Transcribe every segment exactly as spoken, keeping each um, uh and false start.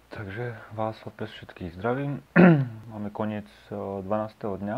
Takže vás opäť všetkých zdravím. Máme koniec dvanásteho dňa.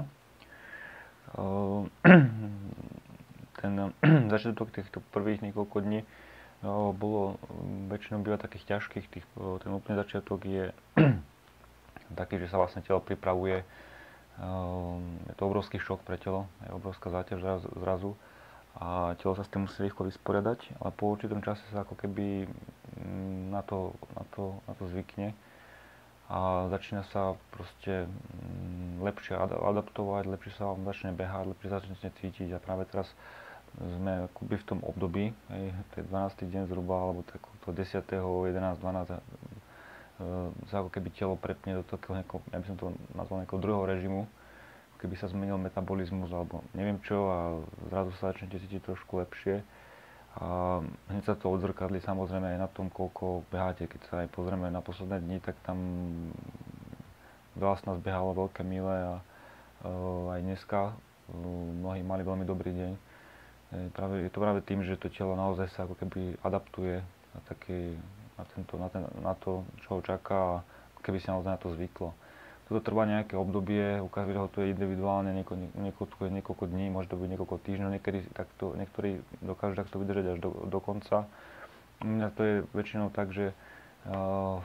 Ten začiatok týchto prvých niekoľko dní bolo väčšinou býva takých ťažkých. Tých, ten úplný začiatok je taký, že sa vlastne telo pripravuje. Je to obrovský šok pre telo, je obrovská záťaž zrazu a telo sa s tým musí rýchlo vysporiadať, ale po určitom čase sa ako keby na to, na to, na to zvykne a začína sa proste lepšie adaptovať, lepšie sa vám začne behať, lepšie začnete cítiť a práve teraz sme akoby v tom období, hej, to je dvanásty deň zhruba, alebo tak to desiateho jedenásť dvanásť sa ako keby telo prepne do takého, ja by som to nazval nejakého druhého režimu, keby sa zmenil metabolizmus alebo neviem čo a zrazu sa začnete cítiť trošku lepšie. A hneď sa to odzrkadlí samozrejme aj na tom, koľko beháte. Keď sa aj pozrieme na posledné dni, tak tam veľa z nás behalo veľké mile a uh, aj dneska uh, mnohí mali veľmi dobrý deň. E, práve, je to práve tým, že to telo naozaj sa ako keby adaptuje na, taký, na, tento, na, ten, na to, čo ho čaká a keby sa naozaj na to zvyklo. Toto trvá nejaké obdobie, u každého to je individuálne, nieko, niekoľko, niekoľko dní, môže to byť niekoľko týždňov, niekedy takto, niektorí dokážu takto vydržať až do, do konca. U mňa to je väčšinou tak, že uh,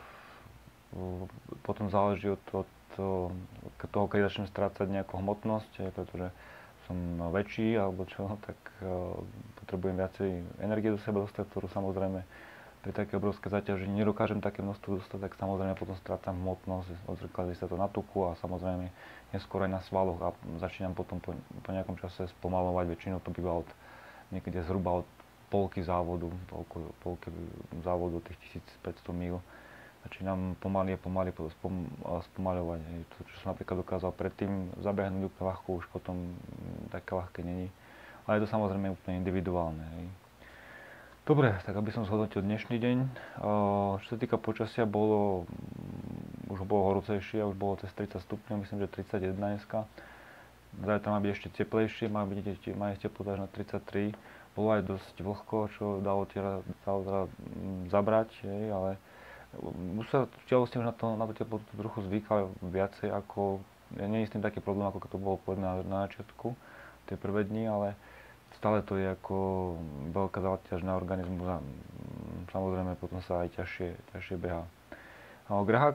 potom záleží od, od, od toho, keď začnem strácať nejakú hmotnosť, pretože som väčší alebo čo, tak uh, potrebujem viacej energie do seba dostať, ktorú samozrejme pri také obrovské záťaži nedokážem také množstvo dostať, tak samozrejme potom strácam hmotnosť, odzrkadlí sa to na tuku a samozrejme neskôr aj na svaloch a začínam potom po, po nejakom čase spomalovať, väčšinou to býva od niekde zhruba od polky závodu, polky, polky závodu tých tisícpäťsto míl. Začínam pomaly a pomaly spom, spomaľovať. To, čo som napríklad dokázal predtým zabehnúť úplne ľahko, už potom také ľahké není. Ale je to samozrejme úplne individuálne. Hej. Dobre, tak aby som zhodnotil dnešný deň. Čo sa týka počasia, bolo, už bolo horúcejšie, už bolo cez tridsať stupňov, myslím, že tridsaťjeden dneska. Zajtra má byť ešte teplejšie, má byť má ísť teplota až na tridsaťtri. Bolo aj dosť vlhko, čo dalo tela teda zabrať, hej, ale už sa telo s tým na to, na to teplotu trochu zvykalo viacej ako, ja nie je s tým taký problém, ako to bolo povedané na, na začiatku, tie prvé dni, ale stále to je ako veľká záťaž na organizmus a samozrejme potom sa aj ťažšie, ťažšie behá. Grahák,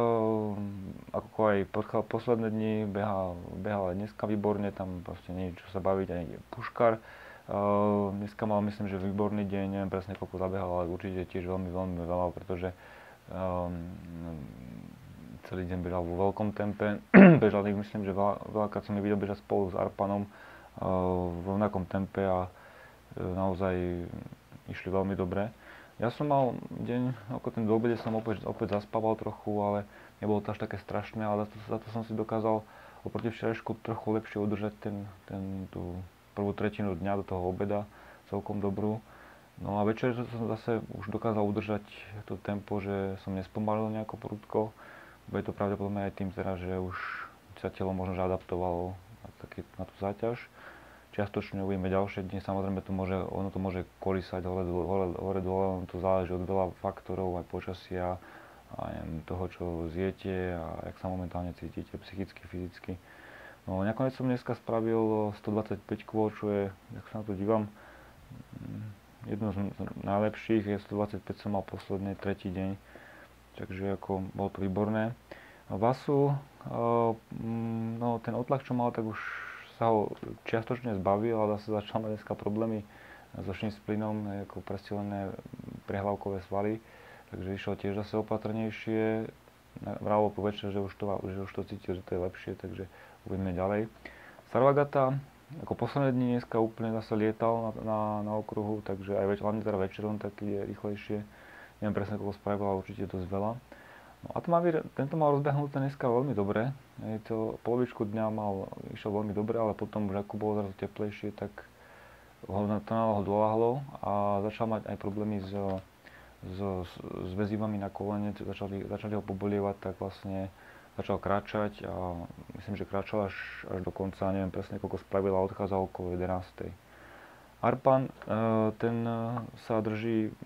ako aj posledné dni, behal, behal aj dneska výborne, tam proste nie je čo sa baviť, aj Puškar. Dneska mal, myslím, že výborný deň, neviem presne koľko zabehal, ale určite tiež veľmi, veľmi veľa, pretože um, celý deň bežal vo veľkom tempe. Bežal ich, myslím, že veľa, veľakrát som ich videl bežať spolu s Arpanom v rovnakom tempe a naozaj išli veľmi dobre. Ja som mal deň, ako ten do obede som opäť, opäť zaspával trochu, ale nebolo to až také strašné, ale za to, za to som si dokázal oproti včerajšku trochu lepšie udržať ten, ten, tú prvú tretinu dňa do toho obeda, celkom dobrú. No a večer som zase už dokázal udržať to tempo, že som nespomalil nejako prudko. Bude to pravdepodobne aj tým teda, že už sa telo možno že adaptovalo na, taký, na tú záťaž. Čiastočne uvidíme ďalšie dni, samozrejme to môže, ono to môže kolísať hore, hore, hore dole, ono to záleží od veľa faktorov, aj počasia, aj toho, čo zjete a jak sa momentálne cítite, psychicky, fyzicky. No nakoniec som dneska spravil stodvadsaťpäť kôl, čo je, jak sa na to dívam, jedno z najlepších, je stodvadsaťpäť som mal posledný, tretí deň, takže ako bolo to výborné. Vasu, no ten otlak, čo mal, tak už sa ho čiastočne zbavil, ale zase začal mať dneska problémy so šínsplinom, ako prestilené prehlavkové svaly, takže išiel tiež zase opatrnejšie. Vralo po večer, že už, to, že už to cítil, že to je lepšie, takže uvidíme ďalej. Sarvagata, ako posledné dni dneska úplne zase lietal na, na, na okruhu, takže aj več, hlavne teda večerom tak ide rýchlejšie. Neviem presne koľko spravil, ale určite dosť veľa. No Atmavir, tento mal rozbehnuté dneska veľmi dobre. Je to, polovičku dňa mal, išiel veľmi dobre, ale potom už ako bolo zrazu teplejšie, tak ho to náloho doľahlo a začal mať aj problémy s, s, s väzivami na kolene, začali, začali ho pobolievať, tak vlastne začal kráčať a myslím, že kráčal až, až do konca, neviem presne koľko spravil a odchádzal okolo jedenástej. Arpan, ten sa drží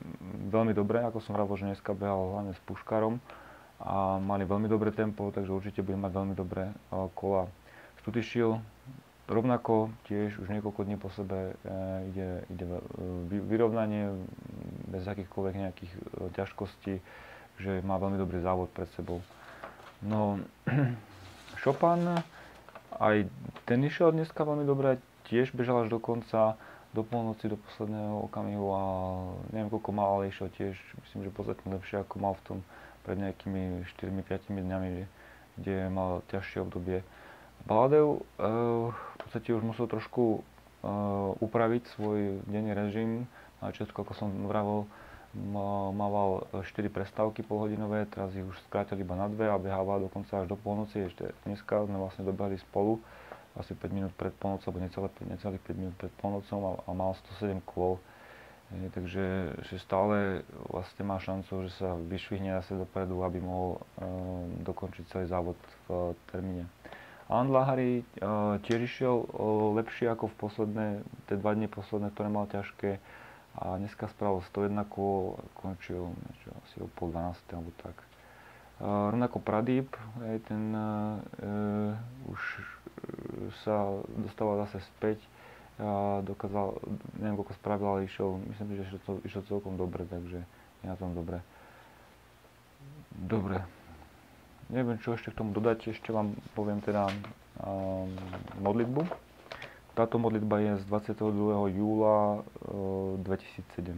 veľmi dobre, ako som hovoril, že dneska behal hlavne s Puškarom a mali veľmi dobré tempo, takže určite bude mať veľmi dobré uh, kola. Stutyšil rovnako tiež už niekoľko dní po sebe uh, ide, ide uh, vyrovnanie bez akýchkoľvek nejakých uh, ťažkostí, že má veľmi dobrý závod pred sebou. No, Chopin, aj ten išiel dneska veľmi dobre, tiež bežal až do konca, do polnoci, do posledného okamihu a neviem koľko mal, ale išiel tiež, myslím, že podstatne lepšie ako mal v tom pred nejakými štyri päť dňami, kde mal ťažšie obdobie. Baladev uh, v podstate už musel trošku uh, upraviť svoj denný režim. Na začiatku, ako som vravel, mával štyri prestávky polhodinové, teraz ich už skrátil iba na dve a behával dokonca až do polnoci. Ešte dneska sme vlastne dobehli spolu asi päť minút pred polnocou, alebo necelé, necelých päť minút pred polnocou a, a mal sto sedem kôl. E, takže že stále vlastne má šancu, že sa vyšvihne zase dopredu, aby mohol e, dokončiť celý závod v e, termíne. Alan Lahari e, tiež išiel e, lepšie ako v posledné, tie dva dni posledné, ktoré mal ťažké. A dneska spravil sto jeden kôl, končil niečo, asi o pol dvanástej alebo tak. Uh, rovnako Pradeep, aj ten uh, už sa dostával zase späť a dokázal, neviem koľko spravil, ale išiel, myslím, že išiel, to, išiel celkom dobre, takže je na tom dobre. Dobre. Neviem, čo ešte k tomu dodať, ešte vám poviem teda um, modlitbu. Táto modlitba je z dvadsiateho druhého júla dvetisícsedem.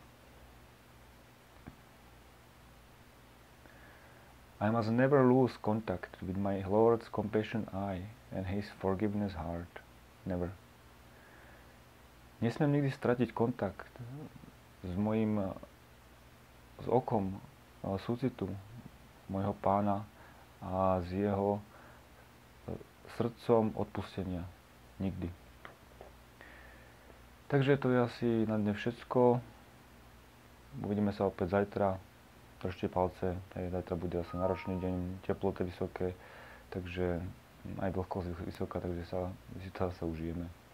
I must never lose contact with my Lord's compassion eye and His forgiveness heart. Never. Nesmiem nikdy stratiť kontakt s mojím s okom súcitu môjho Pána a s jeho srdcom odpustenia. Nikdy. Takže to je asi na dne všetko. Uvidíme sa opäť zajtra. Držte palce. Hej, zajtra bude asi náročný deň, teploty vysoké, takže aj vlhkosť vysoká, takže sa, si to zase užijeme.